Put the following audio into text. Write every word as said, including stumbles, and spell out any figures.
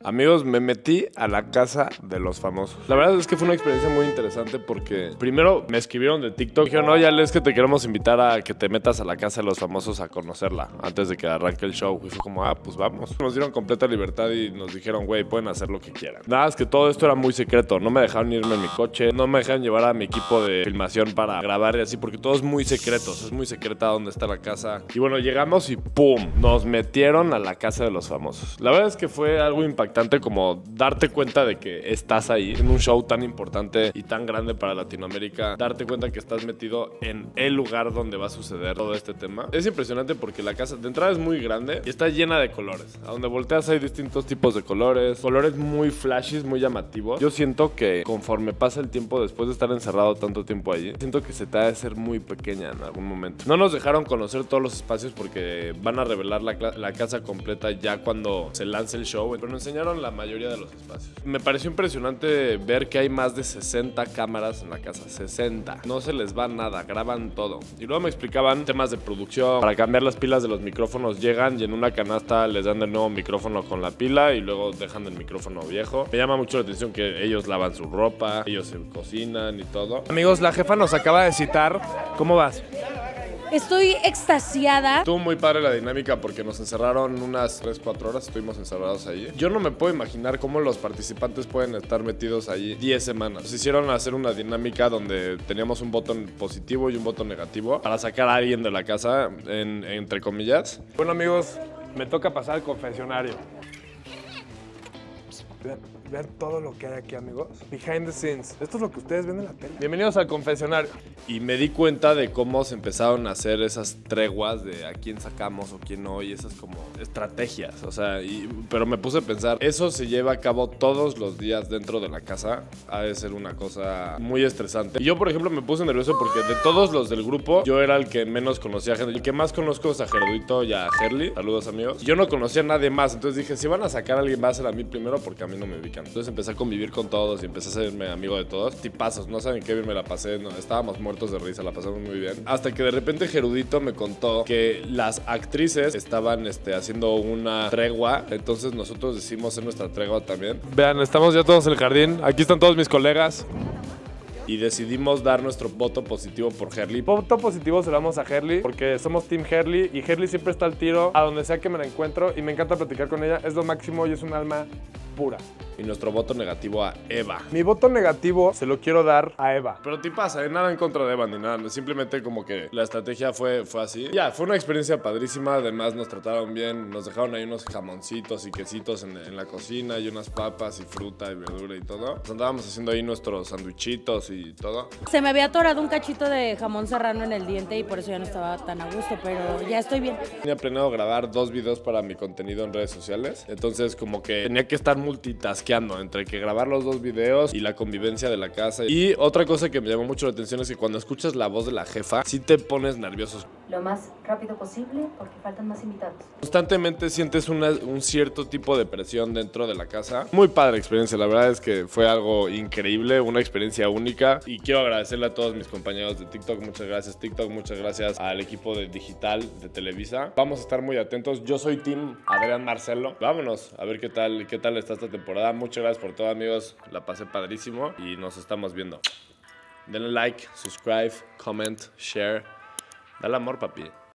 Amigos, me metí a la casa de los famosos. La verdad es que fue una experiencia muy interesante porque primero me escribieron de TikTok. Dijeron, oye, Alex, que te queremos invitar a que te metas a la casa de los famosos a conocerla antes de que arranque el show. Y fue como, ah, pues vamos. Nos dieron completa libertad y nos dijeron, güey, pueden hacer lo que quieran. Nada, es que todo esto era muy secreto. No me dejaron irme en mi coche. No me dejaron llevar a mi equipo de filmación para grabar y así, porque todo es muy secreto. Es muy secreta dónde está la casa. Y bueno, llegamos y ¡pum! Nos metieron a la casa de los famosos. La verdad es que fue algo impactante, como darte cuenta de que estás ahí en un show tan importante y tan grande para Latinoamérica, darte cuenta que estás metido en el lugar donde va a suceder todo este tema. Es impresionante porque la casa de entrada es muy grande y está llena de colores. A donde volteas hay distintos tipos de colores, colores muy flashes, muy llamativos. Yo siento que conforme pasa el tiempo, después de estar encerrado tanto tiempo allí, siento que se te ha de ser muy pequeña en algún momento. No nos dejaron conocer todos los espacios porque van a revelar la, la casa completa ya cuando se lance el show, pero nos enseñaron la mayoría de los espacios. Me pareció impresionante ver que hay más de sesenta cámaras en la casa. sesenta. No se les va nada, graban todo. Y luego me explicaban temas de producción. Para cambiar las pilas de los micrófonos llegan y en una canasta les dan el nuevo micrófono con la pila y luego dejan el micrófono viejo. Me llama mucho la atención que ellos lavan su ropa, ellos se cocinan y todo. Amigos, la jefa nos acaba de citar. ¿Cómo vas? Estoy extasiada. Estuvo muy padre la dinámica porque nos encerraron unas tres cuatro horas, estuvimos encerrados ahí. Yo no me puedo imaginar cómo los participantes pueden estar metidos allí diez semanas. Nos hicieron hacer una dinámica donde teníamos un botón positivo y un botón negativo para sacar a alguien de la casa, en, entre comillas. Bueno, amigos, me toca pasar al confesionario. Vean, vean todo lo que hay aquí, amigos. Behind the scenes. Esto es lo que ustedes ven en la tele. Bienvenidos al confesionario. Y me di cuenta de cómo se empezaron a hacer esas treguas de a quién sacamos o quién no, y esas como estrategias. O sea, y, pero me puse a pensar, eso se lleva a cabo todos los días dentro de la casa. Ha de ser una cosa muy estresante. Y yo, por ejemplo, me puse nervioso porque de todos los del grupo, yo era el que menos conocía gente. El que más conozco es a Gerudito y a Herly. Saludos, amigos. Yo no conocía a nadie más. Entonces dije, si van a sacar a alguien, va a ser a mí primero porque a mí no me ubican. Entonces empecé a convivir con todos y empecé a hacerme amigo de todos. Tipazos, no saben qué bien me la pasé. No, estábamos muertos de risa, la pasamos muy bien. Hasta que de repente Gerudito me contó que las actrices estaban este, haciendo una tregua. Entonces nosotros decidimos hacer nuestra tregua también. Vean, estamos ya todos en el jardín. Aquí están todos mis colegas. Y decidimos dar nuestro voto positivo por Herly. Voto positivo se lo damos a Herly porque somos Team Herly y Herly siempre está al tiro a donde sea que me la encuentro y me encanta platicar con ella. Es lo máximo y es un alma pura. Y nuestro voto negativo a Eva. Mi voto negativo se lo quiero dar a Eva. Pero te pasa, ¿eh? Nada en contra de Eva ni nada. Simplemente como que la estrategia fue, fue así. Ya, fue una experiencia padrísima. Además nos trataron bien. Nos dejaron ahí unos jamoncitos y quesitos en, en la cocina y unas papas y fruta y verdura y todo. Nos andábamos haciendo ahí nuestros sandwichitos y todo. Se me había atorado un cachito de jamón serrano en el diente y por eso ya no estaba tan a gusto, pero ya estoy bien. Tenía planeado grabar dos videos para mi contenido en redes sociales. Entonces como que tenía que estar multitaskeando entre que grabar los dos videos y la convivencia de la casa. Y otra cosa que me llamó mucho la atención es que cuando escuchas la voz de la jefa, sí te pones nervioso. Lo más rápido posible porque faltan más invitados. Constantemente sientes una, un cierto tipo de presión dentro de la casa. Muy padre experiencia, la verdad es que fue algo increíble, una experiencia única. Y quiero agradecerle a todos mis compañeros de TikTok. Muchas gracias TikTok, muchas gracias al equipo de digital de Televisa. Vamos a estar muy atentos. Yo soy Team Adrián Marcelo. Vámonos a ver qué tal, qué tal está esta temporada. Muchas gracias por todo, amigos. La pasé padrísimo y nos estamos viendo. Denle like, subscribe, comment, share. Dale amor, papi.